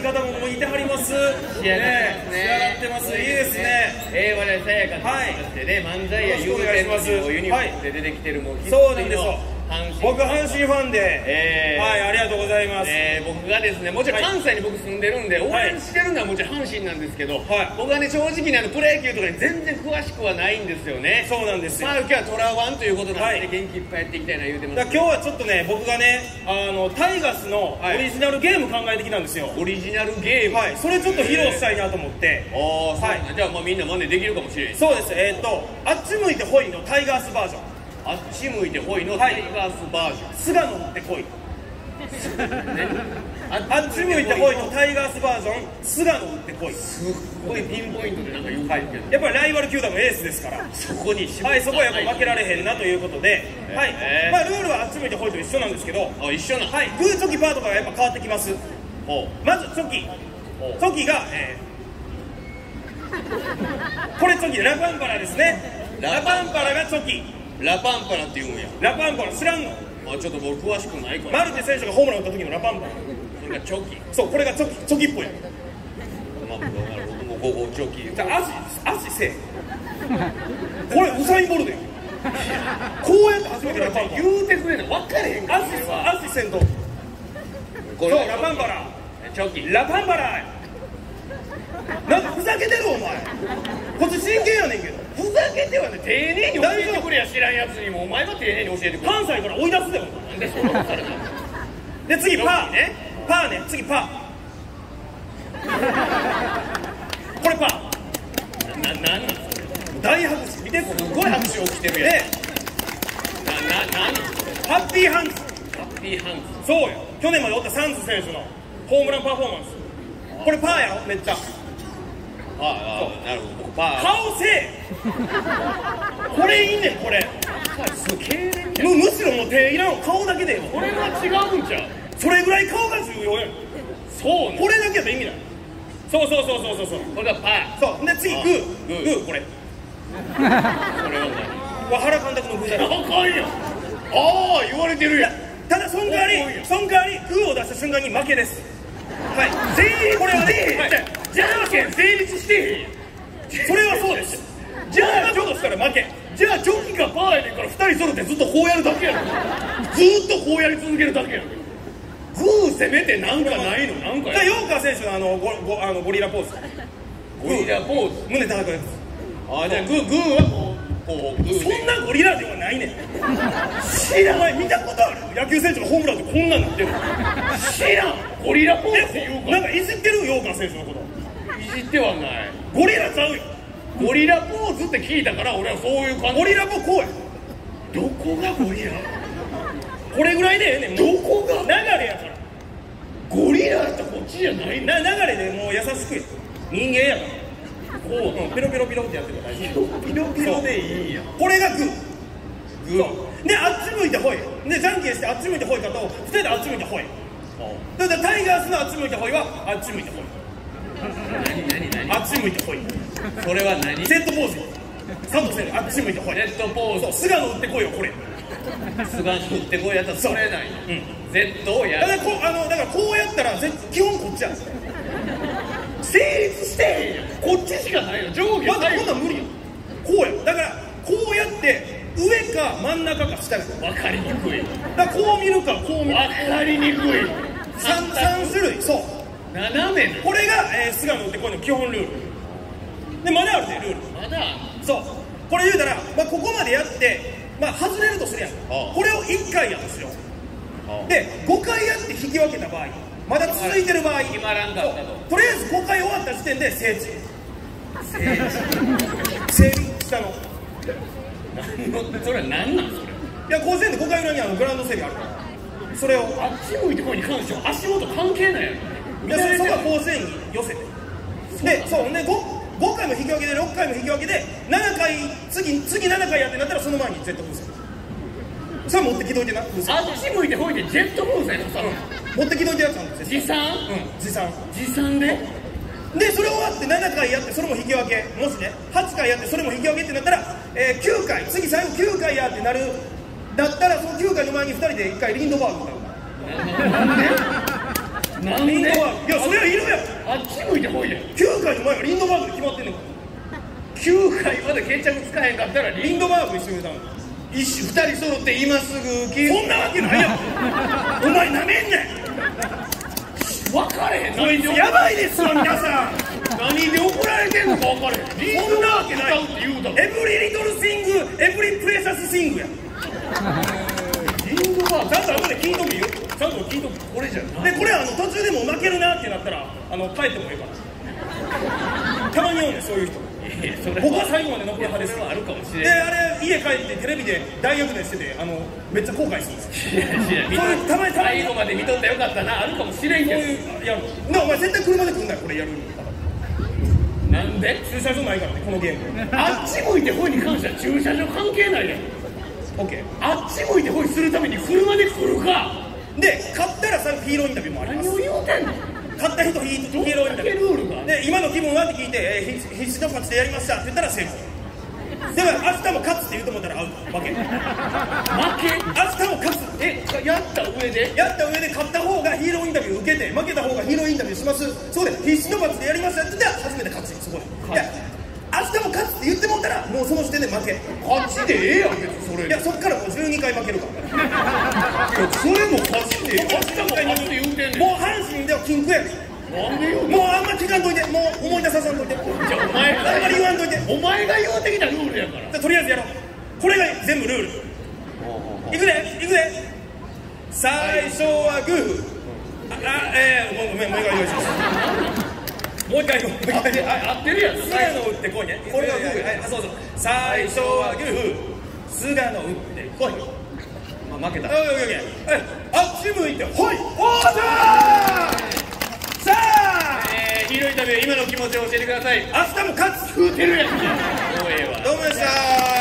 い方もいてはります。仕上がってます。いいですね。 我々さやかと言いましてね、漫才や有名のユニフォームで出てきてるもうそうなんですよ。僕阪神ファンで、 はい、ありがとうございます。 僕がですね、もちろん関西に僕住んでるんで応援してるのはもちろん阪神なんですけど、僕はね正直にプロ野球とかに全然詳しくはないんですよね。 そうなんですよ。 今日はトラワンということなんで元気いっぱいやっていきたいな言うてます。 今日はちょっとね、僕がねタイガースのオリジナルゲーム考えてきたんですよ。 オリジナルゲーム、 それちょっと披露したいなと思って。 じゃあみんな真似できるかもしれない。 そうです。あっち向いてホイのタイガースバージョン。 あっち向いてホイのタイガースバージョン。 菅野打ってこい。あっち向いてホイのタイガースバージョン、菅野打ってこい。 すっごいピンポイントでなんか言うけど、 やっぱりライバル球団のエースですから、 そこにそこはやっぱ負けられへんなということで、ルールはあっち向いてホイと一緒なんですけど、 一緒な。 グーチョキパーとかがやっぱ変わってきます。まずチョキがこれチョキ、ラパンパラですね。ラパンパラがチョキ。 ラパンパラって言うんや。 ラパンパラ知らんの？ ちょっと僕詳しくないから。 マルテ選手がホームラン打った時のラパンパラ。 それがチョキ。 そう、これがチョキっぽいやん。 僕も午後チョキ。 じゃあ足せえ。これウサインボルトやん。こうやって初めてラパンパラ。 言うてくれな、分かれへんから。 足せんと。そう、ラパンパラ。 チョキ。 ラパンパラ。なんかふざけてるお前。こっち真剣やねんけど。 ふざけてはね、丁寧に教えてくれや。知らんやつにもお前が丁寧に教えてくれ。 関西から追い出すでよ。 なんでそんなことされたの。 で次パーね。パーね。次パー。これパー。 なんなんそれ。 大拍手。見て、すごい拍手起きてるやん。ハッピーハンズ。 ハッピーハンズ。 そうよ。去年までおったサンズ選手のホームランパフォーマンス。これパーやろ、めっちゃ。 なるほど。僕パー。 顔せえ。これいいねん、これ。むしろもう手いらん、顔だけでよ。 これは違うんちゃう。 それぐらい顔が重要やん。 そうね。 これだけやったら意味ない。そう。 これがパー。 そうで次グーこれ。 これは原監督のグーだろ。 あかんやん。言われてるやん。 ただその代わりグーを出した瞬間に負けです。これはね、 じゃんけん成立してへんやん。 それはそうです。じゃあちょっとしたら負け。 じゃあチョキがパーやねんから2人揃ってずっとこうやるだけやん。ずっとこうやり続けるだけやん。グー攻めてなんかないの。なんかヨーカー選手のゴリラポーズ。 ゴリラポーズ。 胸叩くやつ。 じゃあグーはこう。 そんなゴリラではないねん。知らない。見たことある？野球選手がホームランってこんなんなってる。 知らん。ゴリラポーズって言うか。 なんかいじってるヨーカー選手のこと。 いじってはない。 ゴリラちゃうよ。 ゴリラポーズって聞いたから俺はそういう感じ。 ゴリラポーズこうや。 どこがゴリラ？ これぐらいでええねん。 どこが？ 流れやから。 ゴリラってこっちじゃない。 流れでもう優しくや。人間やから。こう、ピロピロピロってやってるから大丈夫。 ピロピロでいいや。 これがグー。で、あっち向いてほい。で、じゃんけんしてあっち向いてほいかと、2人であっち向いてほい。だからタイガースのあっち向いてほいは、あっち向いてほい。 何あっち向いてほい。 それは何？ セットポーズ。佐藤選手、あっち向いてほい。 セットポーズ。 そう、菅野打ってこいよ、これ。 菅野打ってこいやったらそれない。Z をやる。 だからこうやったら、基本こっちやん。 成立してへんやん。こっちしかないよ。上下まだこんなん無理やん。こうや。だから、こうやって、上か真ん中か下か。 分かりにくい。 だからこう見るか、こう見るか。 分かりにくい。 3種類、そう。 斜めな。 これが、菅野打ってこいの基本ルール。で、まだあるで、ルール。 まだそう。これ言うたら、ここまでやって、外れるとするやん。これを1回やとしよう。で、5回やって引き分けた場合、まだ続いてる場合、 決まらんかったとりあえず5回終わった時点で整地。整理したの。 それは何なんそれ。 いや、甲子園で5回裏にグラウンド整理あるから、それをあっち向いてこいに関しては足元関係ないやろ。 そこは甲子園に寄せて、で、そうね、5回も引き分けで6回も引き分けで7回、次7回やってなったらその前にジェット風船。それ持ってきといてな。あっち向いてこいでジェット風船のさ、 持ってきといてやつなんですよ。 持参？持参でそれ終わって7回やってそれも引き分け、もしね8回やってそれも引き分けってなったら、9回、次最後9回やってなるだったら、その9回の前に2人で1回リンドバーグ歌う。 なんでリンドバーグ、いやそれはいるやん。 あっち向いてほいやん。 9回の前がリンドバーグで決まってんのか。 9回まで決着つかへんかったらリンドバーグ一緒に歌うの。 2人揃って今すぐそんなわけないやん。お前なめんねん。 分かれへん。 こいつやばいですわ皆さん。 何で怒られてんのか分かれへん。リンドバーグ歌うって言うたもん。 エブリリトルシング、エブリプレシャスシングや。 リンドバーグちゃんと後で聞いとくよ。ちゃんと聞いとく。 これじゃない。 でこれ途中でもう負けるなってなったら帰ってもいいから。たまにおんねんそういう人。僕は最後まで残る派です。 それはあるかもしれでない。 あれ家帰ってテレビで大逆転しててめっちゃ後悔するんですよ。 いやたまに最後まで見とったらよかったな、あるかもしれんそうけいうやるの。でお前絶対車で来んなよこれやるに。 ど。なんで駐車場ないからねこのゲーム。 あっち向いてほいに関しては駐車場関係ないやん。 オッケー。 あっち向いてほいするために車で来るか。 で勝ったらさヒーローインタビューもあります。 何を言うてんの。 勝った人ヒーローインタビュールールがで今の気分はって聞いて、必死の勝ちでやりましたって言ったら成功。でも明日も勝つって言うと思ったらアウト負け。 負け。 明日も勝つやった上でやった上で勝った方がヒーローインタビュー受けて負けた方がヒーローインタビューします。そうで必死の勝ちでやりましたって言ったら初めて勝ち。そこでいや明日も勝つって言ってもうたらもうその時点で負け。 勝ちでええやん別にそれ。 いやそっからもう12回負けるからそれも勝ちで明日も勝つって言うてんねん。 もう阪神では禁句やねん。 なんで言うの。 もうあんま聞かんといて。もう思い出ささんといて。 じゃあお前あんまり言わんといて。 お前が言うてきたルールやから。 じゃあとりあえずやろう。これが全部ルール。いくでいくで。最初はグー。ごめんもう一回用意します。もう一回行こう。もう一回合ってるやん。 菅野打ってこいね。これがグー。はいそうそう。最初はグー。菅野打ってこい。 まあ負けた。 オッケー。あっち向いてほい。おーさあヒーローインタビュー今の気持ちを教えてください。 明日も勝つ。 食うてるやん。もうええわ。 どうもでした。